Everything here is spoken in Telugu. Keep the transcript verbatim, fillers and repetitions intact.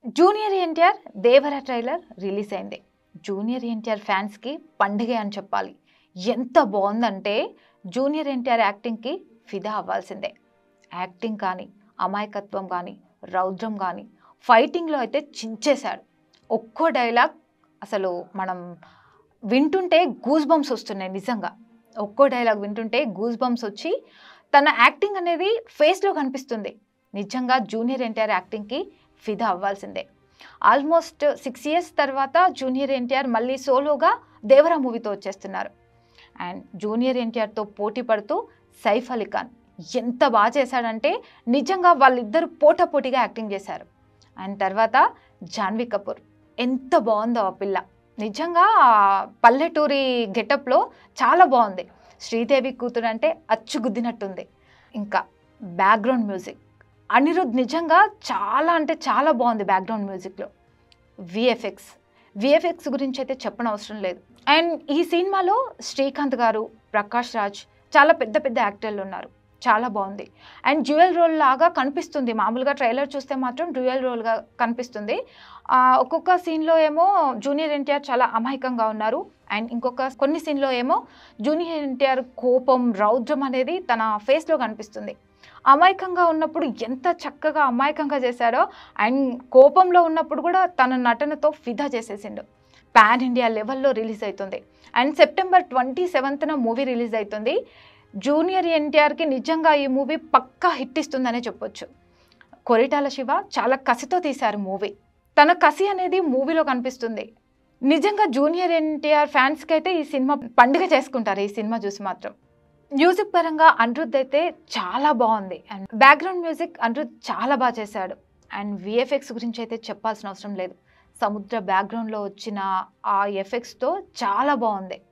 Junior NTR Devara trailer release అయింది. జూనియర్ ఎన్టీఆర్ ఫ్యాన్స్కి పండుగే అని చెప్పాలి. ఎంత బాగుందంటే జూనియర్ ఎన్టీఆర్ యాక్టింగ్కి ఫిదా అవ్వాల్సిందే. యాక్టింగ్ కానీ, అమాయకత్వం కానీ, రౌద్రం కానీ, ఫైటింగ్లో అయితే చించేశాడు. ఒక్కో డైలాగ్ అసలు మనం వింటుంటే గూస్ బంప్స్ వస్తున్నాయి. నిజంగా ఒక్కో డైలాగ్ వింటుంటే గూస్ బంప్స్ వచ్చి తన యాక్టింగ్ అనేది ఫేస్లో కనిపిస్తుంది. నిజంగా జూనియర్ ఎన్టీఆర్ యాక్టింగ్కి ఫిదా అవ్వాల్సిందే. ఆల్మోస్ట్ సిక్స్ ఇయర్స్ తర్వాత జూనియర్ ఎన్టీఆర్ మళ్ళీ సోలోగా దేవరా మూవీతో వచ్చేస్తున్నారు. అండ్ జూనియర్ ఎన్టీఆర్తో పోటీ పడుతూ సైఫ్ అలీ ఖాన్ ఎంత బాగా చేశాడంటే నిజంగా వాళ్ళిద్దరు పోటాపోటీగా యాక్టింగ్ చేశారు. అండ్ తర్వాత జాన్వీ కపూర్ ఎంత బాగుందో ఆ పిల్ల. నిజంగా పల్లెటూరి గెటప్లో చాలా బాగుంది. శ్రీదేవి కూతురు అంటే అచ్చుగుద్దినట్టుంది. ఇంకా బ్యాక్గ్రౌండ్ మ్యూజిక్ అనిరుద్ నిజంగా చాలా అంటే చాలా బాగుంది. బ్యాక్గ్రౌండ్ మ్యూజిక్లో విఎఫ్ఎక్స్ విఎఫ్ఎక్స్ గురించి అయితే చెప్పనవసరం లేదు. అండ్ ఈ సినిమాలో శ్రీకాంత్ గారు, ప్రకాష్ రాజ్ చాలా పెద్ద పెద్ద యాక్టర్లు ఉన్నారు. చాలా బాగుంది. అండ్ డ్యూయల్ రోల్ లాగా కనిపిస్తుంది. మామూలుగా ట్రైలర్ చూస్తే మాత్రం డ్యూయల్ రోల్గా కనిపిస్తుంది. ఒక్కొక్క సీన్లో ఏమో జూనియర్ ఎన్టీఆర్ చాలా అమాయకంగా ఉన్నారు. అండ్ ఇంకొక కొన్ని సీన్లో ఏమో జూనియర్ ఎన్టీఆర్ కోపం, రౌద్రం అనేది తన ఫేస్లో కనిపిస్తుంది. అమాయకంగా ఉన్నప్పుడు ఎంత చక్కగా అమాయకంగా చేశాడో, అండ్ కోపంలో ఉన్నప్పుడు కూడా తన నటనతో ఫిదా చేసేసిండు. పాన్ ఇండియా లెవెల్లో రిలీజ్ అవుతుంది. అండ్ సెప్టెంబర్ ట్వంటీ సెవెంత్న మూవీ రిలీజ్ అవుతుంది. జూనియర్ ఎన్టీఆర్కి నిజంగా ఈ మూవీ పక్కా హిట్ ఇస్తుందనే చెప్పొచ్చు. కొరిటాల శివ చాలా కసితో తీశారు మూవీ. తన కసి అనేది మూవీలో కనిపిస్తుంది. నిజంగా జూనియర్ ఎన్టీఆర్ ఫ్యాన్స్కి అయితే ఈ సినిమా పండుగ చేసుకుంటారు. ఈ సినిమా చూసి మాత్రం మ్యూజిక్ పరంగా అనిరుద్ అయితే చాలా బాగుంది. అండ్ బ్యాక్గ్రౌండ్ మ్యూజిక్ అనిరుద్ చాలా బాగా చేశాడు. అండ్ విఎఫ్ఎక్స్ గురించి అయితే చెప్పాల్సిన అవసరం లేదు. సముద్ర బ్యాక్గ్రౌండ్లో వచ్చిన ఆ ఎఫెక్ట్స్తో చాలా బాగుంది.